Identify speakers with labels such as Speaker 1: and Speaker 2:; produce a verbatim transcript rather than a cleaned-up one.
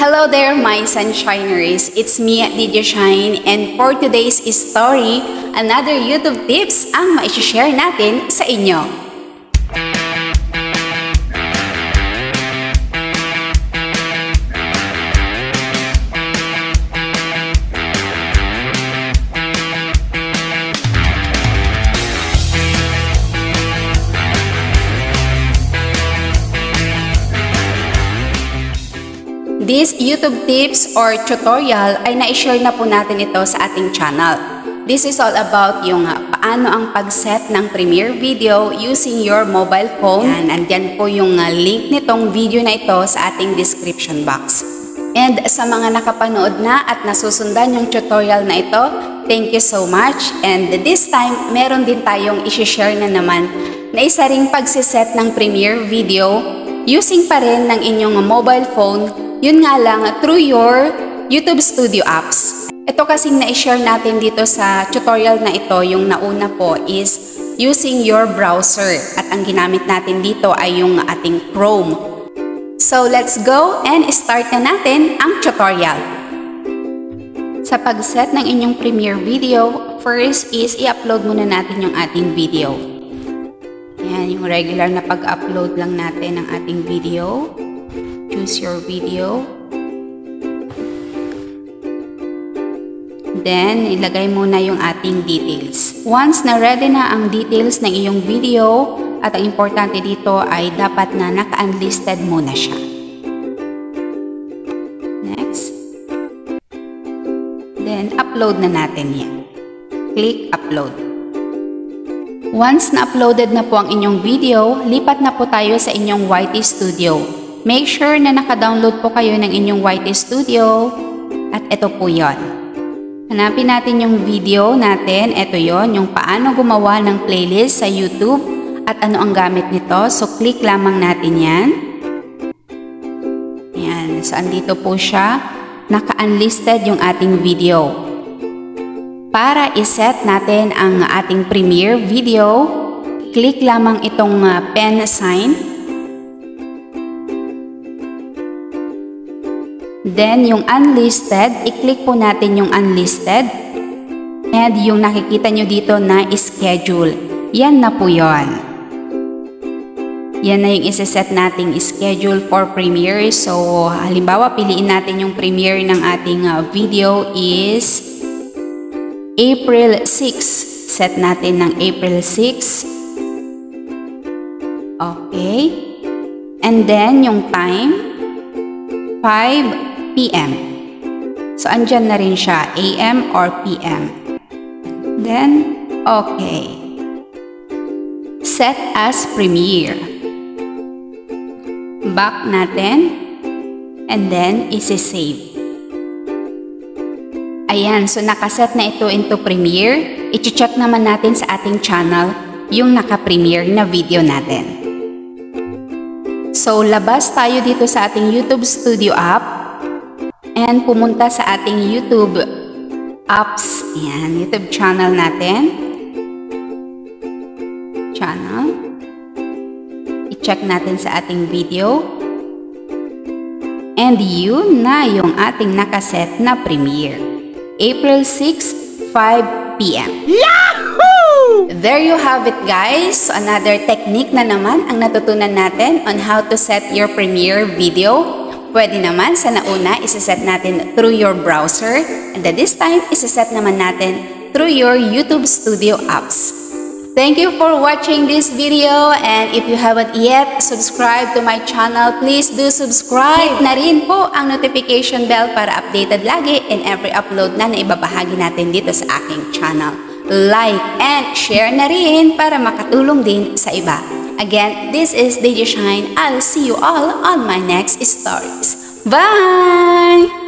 Speaker 1: Hello there, my sunshiners. It's me, D J Shine, and for today's story, another YouTube tips ang ma-share natin sa inyo. This YouTube tips or tutorial ay na-share na po natin ito sa ating channel. This is all about yung uh, paano ang pag-set ng Premiere Video using your mobile phone. Yan, andyan po yung uh, link nitong video na ito sa ating description box. And sa mga nakapanood na at nasusundan yung tutorial na ito, thank you so much. And this time, meron din tayong i-share na naman na isa ring pag-set ng Premiere Video using pa rin ng inyong mobile phone. Yun nga lang, through your YouTube Studio apps. Ito kasing na-share natin dito sa tutorial na ito, yung nauna po is using your browser. At ang ginamit natin dito ay yung ating Chrome. So let's go and start na natin ang tutorial. Sa pag-set ng inyong Premiere Video, first is i-upload muna natin yung ating video. Yan, yung regular na pag-upload lang natin ng ating video. Choose your video. Then, ilagay muna yung ating details. Once na ready na ang details ng iyong video, at ang importante dito ay dapat na naka-unlisted muna siya. Next. Then, upload na natin yan. Click upload. Once na uploaded na po ang inyong video, lipat na po tayo sa inyong Y T Studio. Make sure na naka-download po kayo ng inyong Y T Studio at ito po yon. Hanapin natin yung video natin. Ito yon, yung paano gumawa ng playlist sa YouTube at ano ang gamit nito. So, click lamang natin yan. Yan. So, andito po siya. Naka-unlisted yung ating video. Para iset natin ang ating Premiere Video, click lamang itong uh, pen sign. Then, yung unlisted, i-click po natin yung unlisted. And yung nakikita nyo dito na schedule. Yan na po yon. Yan na yung isa-set nating schedule for Premiere. So, halimbawa, piliin natin yung Premiere ng ating uh, video is April sixth. Set natin ng April sixth. Okay. And then, yung time, five P M So, andyan na rin siya, A M or P M Then, okay. Set as Premiere. Back natin. And then, isi-save. Ayan, so nakaset na ito into Premiere. I-check naman natin sa ating channel yung naka-premiere na video natin. So, labas tayo dito sa ating YouTube Studio app. And pumunta sa ating YouTube apps. Ayan, YouTube channel natin. Channel. I-check natin sa ating video. And yun na yung ating nakaset na Premiere. April sixth, five P M Yahoo! There you have it, guys. So, another technique na naman ang natutunan natin on how to set your Premiere Video. Pwede naman sa nauna, isa-set natin through your browser. And then this time, isa-set naman natin through your YouTube Studio apps. Thank you for watching this video. And if you haven't yet subscribed to my channel, please do subscribe. Hit na rin po ang notification bell para updated lagi in every upload na naibabahagi natin dito sa aking channel. Like and share na rin para makatulong din sa iba. Again, this is D J Shine. I'll see you all on my next stories. Bye!